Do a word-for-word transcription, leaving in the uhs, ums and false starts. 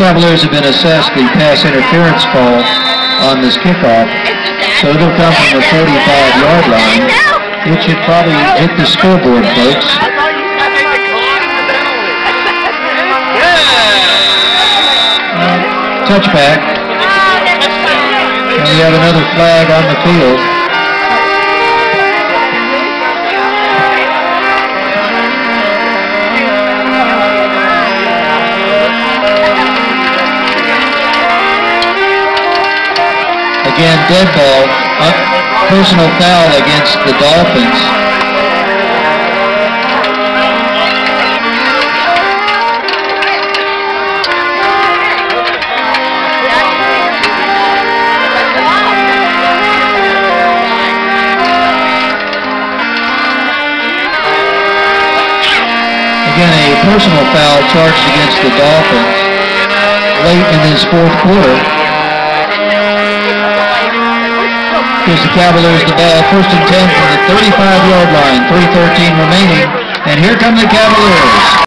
Cavaliers have been assessed the pass interference call on this kickoff, so it'll come from the forty-five yard line. It should probably hit the scoreboard, folks. Uh, touchback. And we have another flag on the field. Again, dead ball, uh, personal foul against the Dolphins. Again, a personal foul charged against the Dolphins late in this fourth quarter. Gives the Cavaliers the ball, first and ten from the thirty-five yard line, three thirteen remaining, and here come the Cavaliers.